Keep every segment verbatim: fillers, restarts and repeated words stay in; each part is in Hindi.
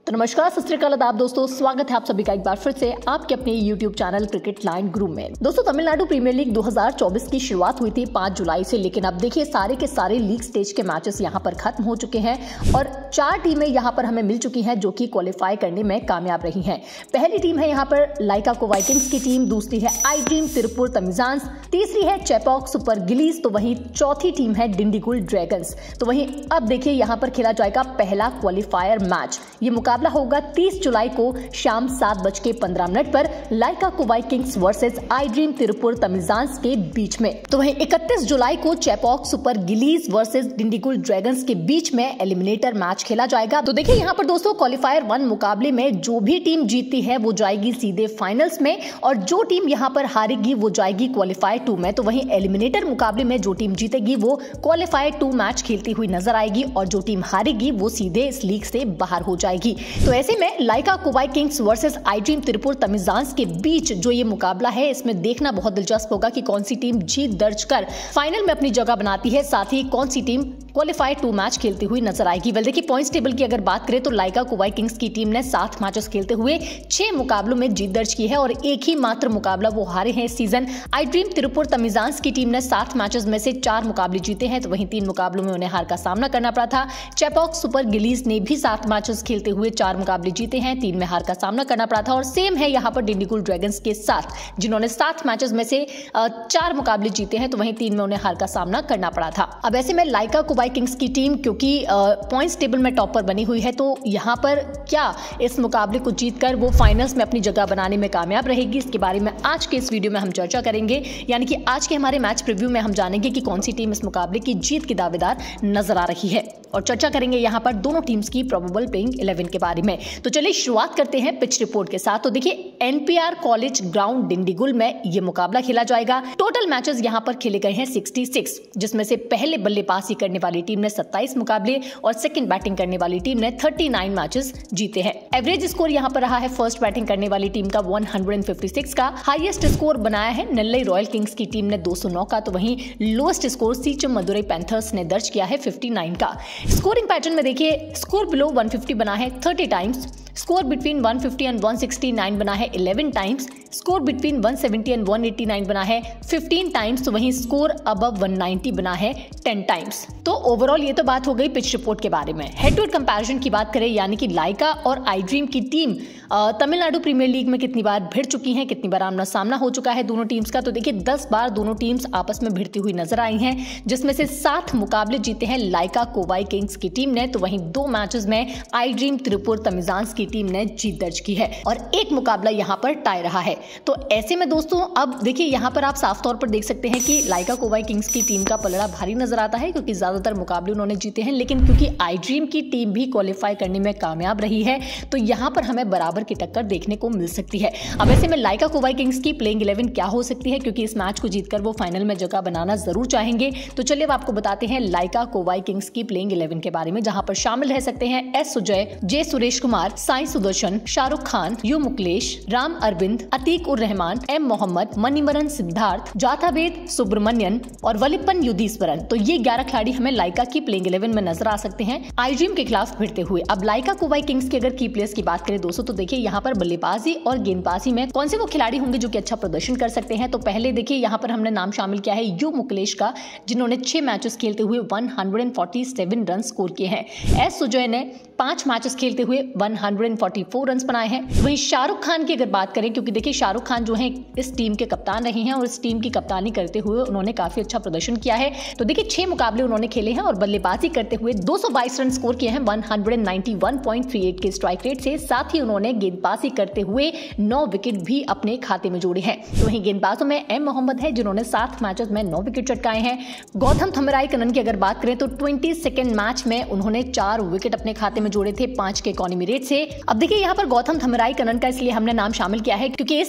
तो नमस्कार, सत श्री अकाल, आदाब दोस्तों, स्वागत है आप सभी का एक बार फिर से आपके अपने YouTube channel cricket line group में। दोस्तों, तमिलनाडु प्रीमियर लीग दो हज़ार चौबीस की शुरुआत हुई थी पाँच जुलाई से, लेकिन अब देखिए सारे के सारे लीग स्टेज के मैचेस यहां पर खत्म हो चुके हैं और चार टीमें यहां पर हमें मिल चुकी हैं जो कि क्वालिफाई करने में कामयाब रही हैं। पहली टीम है यहाँ पर लाइका को वाइकिंग्स की टीम, दूसरी है आई ड्रीम तिरुपुर तमिजांस, तीसरी है चेपॉक सुपर गिलीज, तो वहीं चौथी टीम है डिंडीगुल ड्रैगन्स। तो वहीं अब देखिए यहाँ पर खेला जाएगा पहला क्वालिफायर मैच। ये मुकाबला होगा तीस जुलाई को शाम सात बज के पंद्रह मिनट पर लाइका को वाइकिंग्स versus iDream Tiruppur Tamizhans के बीच में। तो वहीं इकतीस जुलाई को Chepauk Super Gillies versus Dindigul Dragons के बीच में एलिमिनेटर मैच खेला जाएगा। तो देखिए यहाँ पर दोस्तों क्वालिफायर वन मुकाबले में जो भी टीम जीतती है वो जाएगी सीधे फाइनल्स में और जो टीम यहाँ पर हारेगी वो जाएगी क्वालिफायर टू में। तो वहीं एलिमिनेटर मुकाबले में जो टीम जीतेगी वो क्वालिफायर टू मैच खेलती हुई नजर आएगी और जो टीम हारेगी वो सीधे इस लीग से बाहर हो जाएगी। तो ऐसे में लाइका को वाइकिंग्स versus iDream Tiruppur Tamizhans के बीच जो ये मुकाबला है इसमें देखना बहुत दिलचस्प होगा कि कौन सी टीम जीत दर्ज कर फाइनल में अपनी जगह बनाती है, साथ ही कौन सी टीम क्वालिफाई टू मैच खेलती हुई नजर आएगी। वेल देखिए पॉइंट्स टेबल की अगर बात करें तो लाइका को वाइकिंग्स की टीम ने सात मैचेस खेलते हुए छह मुकाबलों में जीत दर्ज की है और एक ही मात्र मुकाबला वो हारे हैं इस सीजन। आई ड्रीम तिरुपुर तमिजांस की टीम ने सात मैचेस में से चार मुकाबले जीते हैं, तो वहीं तीन मुकाबलों में उन्हें हार का सामना करना पड़ा था। चेपॉक सुपर गिलीज ने भी सात मैचेस खेलते हुए चार मुकाबले जीते हैं, तीन में हार का सामना करना पड़ा था और सेम है यहाँ पर डिंडीगुल ड्रैगन्स के साथ, जिन्होंने सात मैचेस में से चार मुकाबले जीते हैं, तो वहीं तीन में उन्हें हार का सामना करना पड़ा था। अब ऐसे में लाइका को वाइकिंग्स की टीम क्योंकि पॉइंट्स टेबल में टॉप पर बनी हुई है, तो यहाँ पर क्या इस मुकाबले को जीतकर वो फाइनल्स में अपनी जगह बनाने में कामयाब रहेगी, इसके बारे में आज के इस वीडियो में हम चर्चा करेंगे। यानी कि आज के हमारे मैच प्रीव्यू में हम जानेंगे कि कौन सी टीम इस मुकाबले की जीत की दावेदार नजर आ रही है और चर्चा करेंगे यहाँ पर दोनों टीम्स की प्रोबेबल प्लेइंग इलेवन के बारे में। तो चलिए शुरुआत करते हैं पिच रिपोर्ट के साथ। तो देखिए एनपीआर कॉलेज ग्राउंड डिंडीगुल में ये मुकाबला खेला जाएगा। टोटल मैचेस यहाँ पर खेले गए हैं छियासठ, जिसमें से पहले बल्लेबाजी करने वाली टीम ने सत्ताईस मुकाबले और सेकंड बैटिंग करने वाली टीम ने उनतालीस मैचेस जीते हैं। एवरेज स्कोर यहाँ पर रहा है फर्स्ट बैटिंग करने वाली टीम का एक सौ छप्पन का, हाईएस्ट स्कोर बनाया है नेल्लई रॉयल किंग्स की टीम ने दो सौ नौ का, तो वहीं lowest score Siechem Madurai panthers ने दर्ज किया है उनसठ का। स्कोरिंग पैटर्न में देखिए स्कोर बिलो एक सौ पचास बना है तीस टाइम्स, स्कोर बिटवीन एक सौ पचास एंड एक सौ उनहत्तर बना है ग्यारह टाइम्स, स्कोर बिटवीन एक सौ सत्तर एंड एक सौ नवासी बना है पंद्रह टाइम्स, तो वहीं स्कोर अबव एक सौ नब्बे बना है दस टाइम्स। तो ओवरऑल ये तो बात हो गई पिच रिपोर्ट के बारे में। हेड टू हेड कंपैरिजन की बात करें, यानी कि लाइका और आई ड्रीम की टीम तमिलनाडु प्रीमियर लीग में कितनी बार भिड़ चुकी हैं, कितनी बार आमना सामना हो चुका है दोनों टीम्स का, तो देखिए दस बार दोनों टीम्स आपस में भिड़ती हुई नजर आई हैं, जिसमें से सात मुकाबले जीते हैं लाइका को वाइकिंग्स की टीम ने, तो वहीं दो मैचेस में आई ड्रीम तिरुपुर तमिजांस की टीम ने जीत दर्ज की है और एक मुकाबला यहाँ पर टाई रहा है। तो ऐसे में दोस्तों अब देखिए यहाँ पर आप साफ तौर पर देख सकते हैं कि लाइका को वाइकिंग्स की टीम का पलड़ा भारी नजर आता है, क्योंकि ज्यादातर मुकाबले उन्होंने जीते हैं, लेकिन क्योंकि आई ड्रीम की टीम भी क्वालिफाई करने में कामयाब रही है तो यहाँ पर हमें बराबर की टक्कर देखने को मिल सकती है। अब ऐसे में लाइका को वाइकिंग्स की प्लेइंग इलेवन क्या हो सकती है, क्योंकि इस मैच को जीतकर वो फाइनल में जगह बनाना जरूर चाहेंगे। तो चलिए अब आपको बताते हैं लाइका को वाइकिंग्स की प्लेइंग इलेवन के बारे में, जहां पर शामिल रह सकते हैं S Sujay, J Suresh Kumar, Sai Sudharsan, Shahrukh Khan, U Mukilesh, Ram Arvind, Atiq ur Rahman, M Mohammed, Manimaran Siddharth, Jathaveadh Subramanyan और वलिप्पन युधीश्वरन। तो ये ग्यारह खिलाड़ी हमें लाइका की प्लेइंग इलेवन में नजर आ सकते हैं आई ड्रीम के खिलाफ भिड़ते हुए। अब लाइका को वाइकिंग्स के अगर की प्लेयर्स की बात करें दोस्तों, तो देखिए यहाँ पर बल्लेबाजी और गेंदबाजी में कौन से वो खिलाड़ी होंगे जो कि अच्छा प्रदर्शन कर सकते हैं। तो पहले देखिए यहाँ पर हमने नाम शामिल किया है यू मुकलेश का, जिन्होंने छह मैचेस खेलते हुए एक सौ सैंतालीस रन स्कोर किए हैं। एस सुजय ने पांच मैचेस खेलते हुए एक सौ चौवालीस रन बनाए हैं। वहीं शाहरुख खान की अगर बात करें, क्योंकि देखिए शाहरुख खान जो है इस टीम के कप्तान रहे हैं और इस टीम की कप्तानी करते हुए उन्होंने काफी अच्छा प्रदर्शन किया है। तो देखिए छह मुकाबले उन्होंने खेले हैं और बल्लेबाजी करते हुए दो सौ बाईस रन स्कोर किए हैं एक सौ इक्यानवे पॉइंट तीन आठ के स्ट्राइक रेट से, साथ ही उन्होंने गेंदबाजी करते हुए नौ विकेट भी अपने खाते में जोड़े हैं। तो वहीं गेंदबाजों में एम मोहम्मद है, जिन्होंने सात मैचेस में नौ विकेट चटकाए हैं। गौतम थम्मराई कनन की अगर बात करें तो बाईस सेकंड मैच में उन्होंने चार विकेट अपने खाते में जोड़े थे पांच के इकोनॉमी रेट से। अब देखिए यहाँ पर गौतम थम्मराई कनन का इसलिए हमने नाम शामिल किया है क्योंकि इस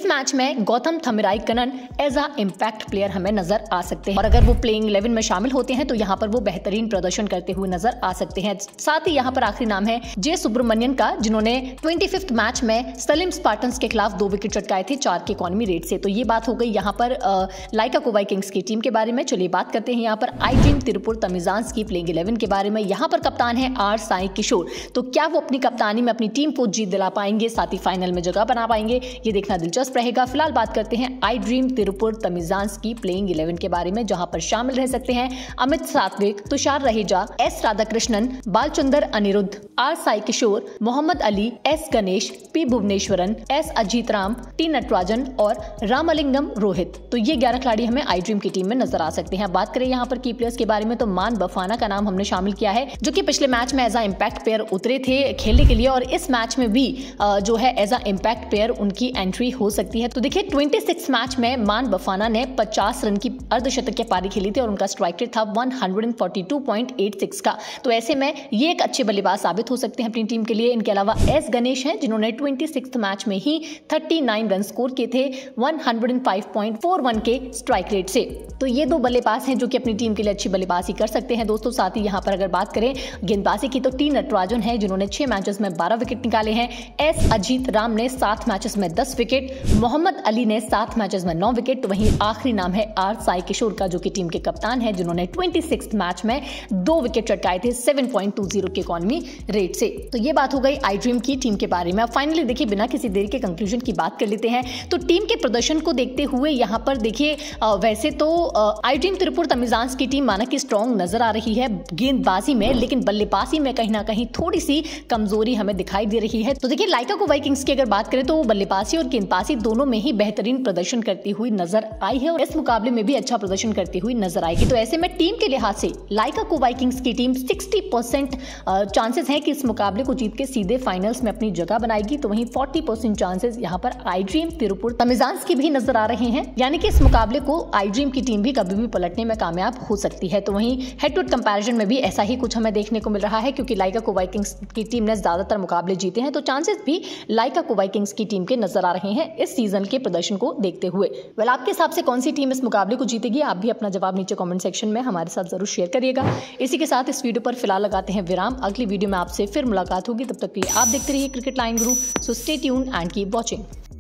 इस मैच में Gautam Thamaraikannan as a impact player हमें नजर आ सकते हैं और अगर वो प्लेइंग इलेवन में शामिल होते हैं तो यहाँ पर वो बेहतरीन प्रदर्शन करते हुए नजर आ सकते हैं। साथ ही यहाँ पर आखिरी नाम है जे सुब्रमण्यन का, जिन्होंने पच्चीसवें मैच में सलीम स्पार्टन्स के खिलाफ दो विकेट चटकाए थे चार के इकोनॉमी रेट से। तो ये बात हो गई यहाँ पर लाइका कोवाई किंग्स की टीम के बारे में। चलिए बात करते हैं यहाँ पर आई ड्रीम तिरुपुर तमिजांस की प्लेइंग इलेवन के बारे में। यहाँ पर कप्तान है आर साई किशोर। तो क्या वो अपनी कप्तानी में अपनी टीम को जीत दिला पाएंगे, साथ ही फाइनल में जगह बना पाएंगे, ये देखना दिलचस्प रहेगा। फिलहाल बात करते हैं आई ड्रीम तिरुपुर तमिजांस की प्लेइंग इलेवन के बारे में, जहां पर शामिल रह सकते हैं Amit Satvik, Tushar Raheja, S Radhakrishnan, Balachander Anirudh, R Sai Kishore, Mohammed Ali, S Ganesh, P Bhuvaneswaran, S Ajith Ram, T Natarajan और रामलिंगम रोहित। तो ये ग्यारह खिलाड़ी हमें आई ड्रीम की टीम में नजर आ सकते हैं। बात करें यहाँ पर की प्लेयर्स के बारे में तो मान बफाना का नाम हमने शामिल किया है, जो कि पिछले मैच में एज अ इम्पैक्ट प्लेयर उतरे थे खेलने के लिए और इस मैच में भी जो है एज अ इम्पैक्ट प्लेयर उनकी एंट्री हो सकती है। तो देखिए छब्बीस मैच में मान बफाना ने पचास रन की अर्धशतकीय पारी खेली थी और उनका स्ट्राइक रेट था एक सौ बयालीस पॉइंट आठ छह का। तो ऐसे में ये एक अच्छे बल्लेबाज साबित हो सकते हैं अपनी टीम के लिए। इनके अलावा एस गणेश हैं, जिन्होंने छब्बीसवें मैच में ही उनतालीस रन स्कोर किए थे एक सौ पाँच पॉइंट चार एक के स्ट्राइक रेट से। तो ये दो बल्लेबाज हैं जो कि अपनी टीम के लिए अच्छी बल्लेबाजी कर सकते हैं दोस्तों। साथ ही यहाँ पर अगर बात करें गेंदबाजी की तो टी नटराजन है, जिन्होंने छह मैचेस में बारह विकेट निकाले हैं। एस अजीत राम ने सात मैचेस में दस विकेट, मोहम्मद अली ने सात मैचेस में नौ विकेट। वहीं आखिरी नाम है आर साई किशोर का, जो कि टीम के कप्तान है, जिन्होंने छब्बीसवें मैच में दो विकेट चटकाए थे सात पॉइंट दो शून्य के इकोनॉमी रेट से। तो ये बात हो गई आई ड्रीम की टीम के बारे में। अब फाइनली देखिए बिना किसी देरी के कंक्लूजन की बात कर लेते हैं। तो टीम के प्रदर्शन को देखते हुए यहाँ पर देखिए वैसे तो आई ड्रीम तिरुपुर तमिजांस की टीम माना कि स्ट्रॉन्ग नजर आ रही है गेंदबाजी में, लेकिन बल्लेबाजी में कहीं ना कहीं थोड़ी सी कमजोरी हमें दिखाई दे रही है। तो देखिए लाइका कोवाई किंग्स की अगर बात करें तो बल्लेबाजी और गेंदबाजी दोनों में ही बेहतरीन प्रदर्शन करती हुई नजर आई है और इस मुकाबले में भी अच्छा प्रदर्शन करती हुई नजर आएगी। तो ऐसे में टीम के लिहाज से लाइका कोवाई किंग्स की टीम साठ परसेंट चांसेस है कि इस मुकाबले को जीत के सीधे फाइनल्स में अपनी जगह बनाएगी। तो वहीं चालीस परसेंट चांसेस यहाँ पर आई ड्रीम तिरुपुर तमिजांस की भी नजर आ रहे हैं, यानी कि इस मुकाबले को आई ड्रीम की टीम भी कभी भी पलटने में कामयाब हो सकती है। तो वहीं हेड टू हेड कंपैरिजन में भी ऐसा ही कुछ हमें देखने को मिल रहा है, क्योंकि लाइका कोवाई किंग्स की टीम ने ज्यादातर मुकाबले जीते हैं। तो चांसेस भी लाइका कोवाई किंग्स की टीम के नजर आ रहे हैं इस सीजन के प्रदर्शन को देखते हुए। वेल आपके हिसाब से कौन सी टीम इस मुकाबले को जीतेगी? आप भी अपना जवाब नीचे कमेंट सेक्शन में हमारे साथ जरूर शेयर करिएगा। इसी के साथ इस वीडियो पर फिलहाल लगाते हैं विराम। अगली वीडियो में आपसे फिर मुलाकात होगी, तब तक के लिए आप देखते रहिए cricket line guru. So stay tuned and keep watching.